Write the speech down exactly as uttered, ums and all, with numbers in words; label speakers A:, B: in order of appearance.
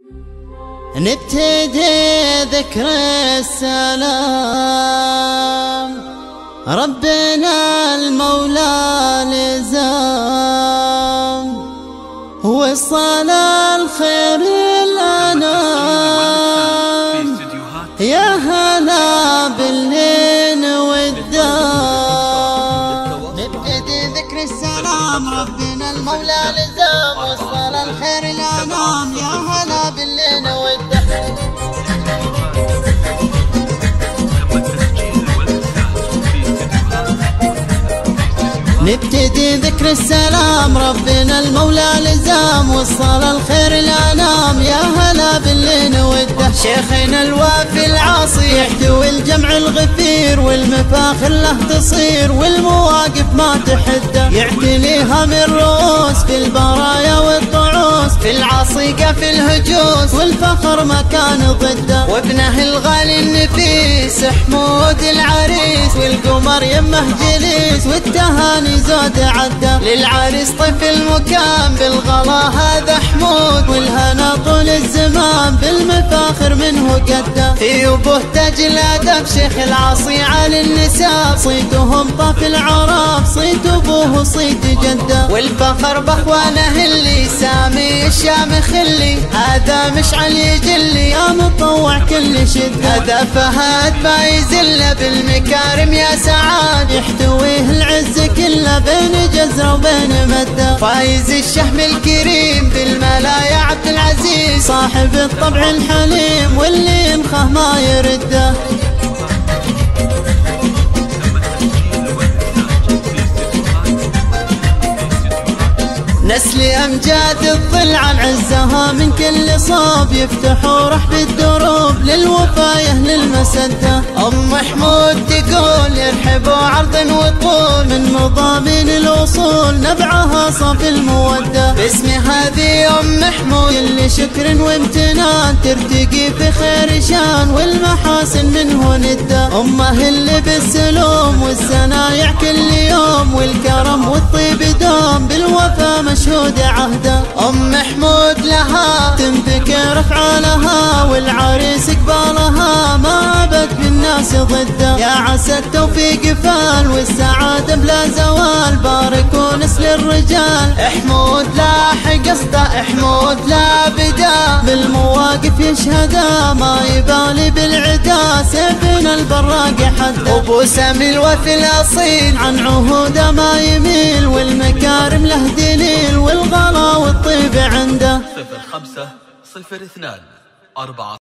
A: نبتدي ذكر السلام ربنا المولى لزام والصلاة الخير الأنام يا هلا باللين والدام. نبتدي ذكر السلام ربنا المولى لزام والصلاة الخير الأنام يا هلا باللين والدام. نبتدي ذكر السلام ربنا المولى لزام والصلاة الخير الأنام يا هلا باللين والده. شيخنا الوافي العاصي يحتوي الجمع الغفير والمفاخر له تصير والمواقف ما تحده. يعتليها من رؤوس في البرايا والطعوس في العاصقة في الهجوس والفخر ما كان ضده. وابنه الغالي النفيس حمود العريس والقمر يمه جليس والتهاني زود عده. للعريس طيف المكان بالغلا هذا حمود والهنا طول الزمان بالمفاخر منه قده. في ابوه تاج الادب شيخ العاصي على النساب صيتهم طاف العرب صيت ابوه صيت جده. والفخر باخوانه اللي سامي الشام خلي هذا مشعل يجلي يا مطوع كل شده. هذا فهد ما يزل بالمكارم يا سعاد يحتويه العز كله بين جزره وبين مده. فايز الشهم الكريم بالملا يا عبد العزيز صاحب الطبع الحليم واللي ينخه ما يرده. نسل أمجاد الظل عن عزها من كل صوب يفتحوا رحب الدروب للوفا يهل المسدة. أم حمود تقول يرحبوا عرض وطول من مضامين الوصول نبعها صف المودة. باسم هذه أم حمود اللي شكر وامتنان ترتقي في خير شان والمحاسن منه ندة. أمه اللي بالسلوم والسنايع كل يوم والكرم والطيب دوم بالوفا مشهود عهده. أم حمود لها تنذكر افعالها والعريس قبالها ما بك بالناس ضده. يا عسى التوفيق فال والسعادة بلا زوال باركوا نسل الرجال. حمود لاح قصده حمود لا بدا بالمواقف يشهدا ما يبالي بالعدا سيفنا البراق حده. ابو سامي الوفي الاصيل عن عهوده ما يميل والمكارم له دليل والغلا والطيب عنده.
B: صفر خمسة صفر اثنان أربعة